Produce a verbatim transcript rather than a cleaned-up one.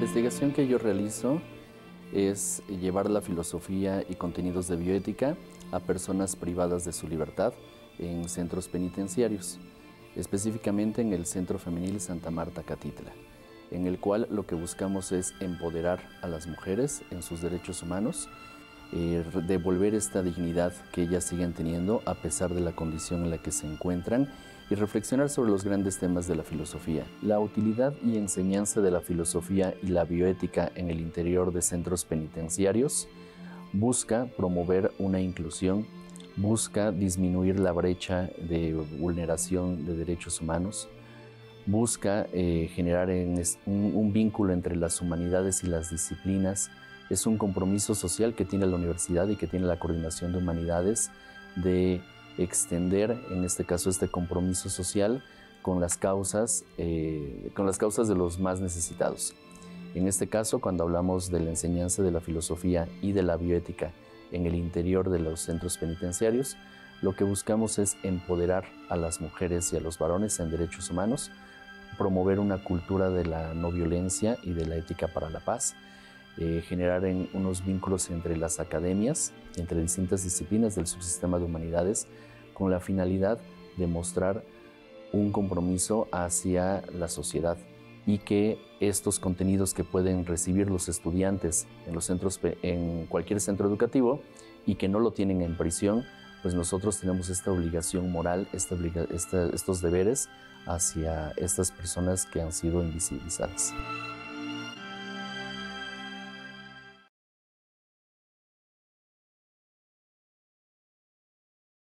investigación que yo realizo es llevar la filosofía y contenidos de bioética a personas privadas de su libertad en centros penitenciarios, específicamente en el Centro Femenil Santa Marta Catitla, en el cual lo que buscamos es empoderar a las mujeres en sus derechos humanos, eh, devolver esta dignidad que ellas siguen teniendo a pesar de la condición en la que se encuentran y reflexionar sobre los grandes temas de la filosofía. La utilidad y enseñanza de la filosofía y la bioética en el interior de centros penitenciarios busca promover una inclusión, busca disminuir la brecha de vulneración de derechos humanos, busca eh, generar en un, un vínculo entre las humanidades y las disciplinas. Es un compromiso social que tiene la universidad y que tiene la Coordinación de Humanidades de extender, en este caso, este compromiso social con las causas, eh, con las causas de los más necesitados. En este caso, cuando hablamos de la enseñanza de la filosofía y de la bioética en el interior de los centros penitenciarios, lo que buscamos es empoderar a las mujeres y a los varones en derechos humanos, promover una cultura de la no violencia y de la ética para la paz, eh, generar en unos vínculos entre las academias, entre distintas disciplinas del subsistema de humanidades, con la finalidad de mostrar un compromiso hacia la sociedad y que estos contenidos que pueden recibir los estudiantes en, los centros, en cualquier centro educativo y que no lo tienen en prisión, pues nosotros tenemos esta obligación moral, esta obliga, esta, estos deberes hacia estas personas que han sido invisibilizadas.